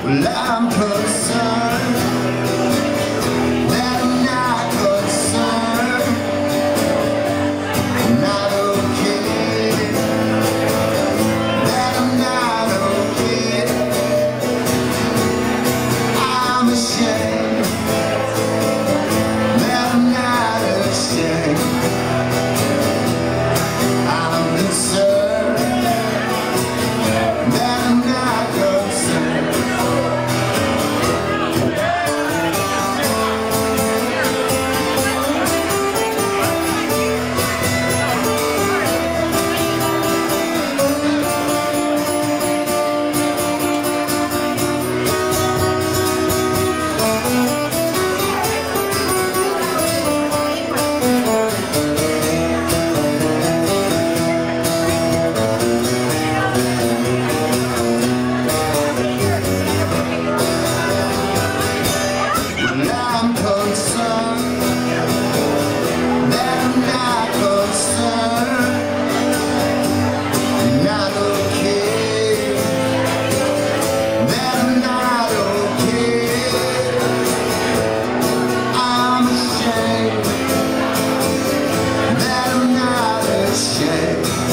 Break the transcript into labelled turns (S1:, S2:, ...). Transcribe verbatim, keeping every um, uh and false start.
S1: Well, I'm concerned that I'm not concerned, not okay, that I'm not okay. I'm ashamed that I'm not ashamed. I'm concerned that I'm not concerned. I'm concerned that I'm not concerned, not okay, that I'm not okay. I'm ashamed that I'm not ashamed.